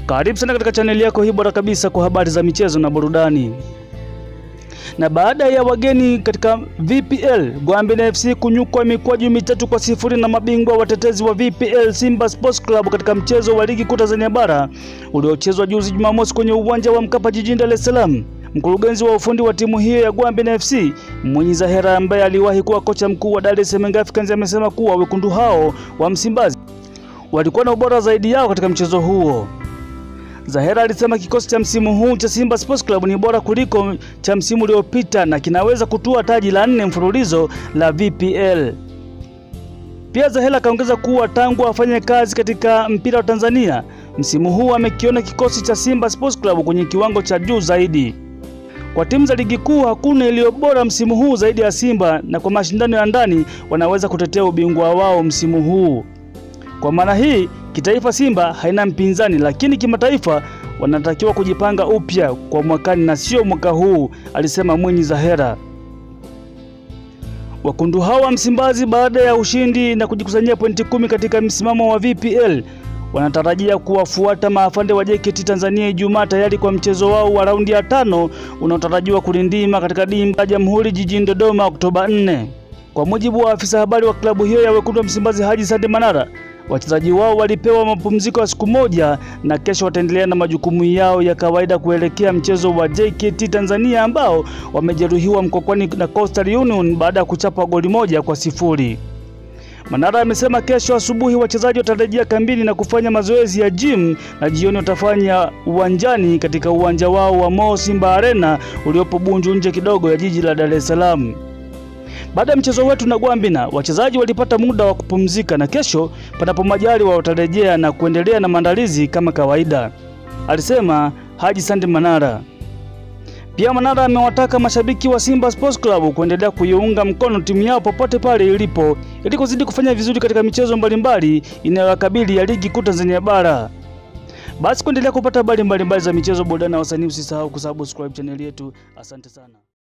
Karibu sana katika chaneli yako hii bora kabisa kwa habari za michezo na burudani. Na baada ya wageni katika VPL Gwambina FC kunyukwa mikwaju 3-0 na mabingwa watetezi wa VPL Simba Sports Club katika mchezo wa ligi kuu Tanzania bara uliochezwa juzi Jumamosi kwenye uwanja wa Mkapa jijini Dar es Salaam, mkurugenzi wa ufundi wa timu hiyo ya Gwambina FC Mwinyi Zahera, ambaye aliwahi kuwa kocha mkuu wa Dar es Salaam Africans, amesema kuwa wekundu hao wa Msimbazi walikuwa na ubora zaidi yao katika mchezo huo. Zahera alisema kikosi cha msimu huu cha Simba Sports Club ni bora kuliko cha msimu uliopita na kinaweza kutua taji la 4 mfululizo la VPL. Pia Zahera kaongeza kuwa tangu afanye kazi katika mpira wa Tanzania, msimu huu amekiona kikosi cha Simba Sports Club kwenye kiwango cha juu zaidi. Kwa timu za ligi kuu hakuna iliyo bora msimu huu zaidi ya Simba, na kwa mashindano ya ndani wanaweza kutetea ubingwa wao msimu huu. Kwa maana hii, kitaifa Simba haina mpinzani, lakini kimataifa wanatakiwa kujipanga upya kwa mwakani na sio mwaka huu, alisema Mwinyi Zahera. Wakundu hao wa Msimbazi baada ya ushindi na kujikusanyia pointi 10 katika msimamo wa VPL wanatarajia kuwafuata maafande wa JKT Tanzania Ijumaa tayari kwa mchezo wao wa raundi ya 5 unaotarajiwa kulindima katika dimba la Jamhuri jijini Dodoma Oktoba 4. Kwa mujibu wa afisa habari wa klabu hiyo ya wekundu wa Msimbazi Haji Sande Manara, wachezaji wao walipewa mapumziko ya siku moja na kesho wataendelea na majukumu yao ya kawaida kuelekea mchezo wa JKT Tanzania ambao wamejeruhiwa Mkokwani na Coastal Union baada ya kuchapa goli 1-0. Manara amesema kesho asubuhi wachezaji watarejea kambini na kufanya mazoezi ya gym na jioni watafanya uwanjani katika uwanja wao wa Mo Simba Arena uliopo Bunju nje kidogo ya jiji la Dar es Salaam. Baada ya mchezo wetu na Gwambina, wachezaji walipata muda wa kupumzika na kesho panapo majaliwa watarejea na kuendelea na maandalizi kama kawaida, alisema Haji Sande Manara. Pia Manara amewataka mashabiki wa Simba Sports Club kuendelea kuiunga mkono timu yao popote pale ilipo ili kuzidi kufanya vizuri katika michezo mbalimbali inayowakabili ya ligi kuu Tanzania bara. Basi kuendelea kupata habari mbalimbali za michezo, burudani na wasanii, usisahau kusubscribe channel yetu. Asante sana.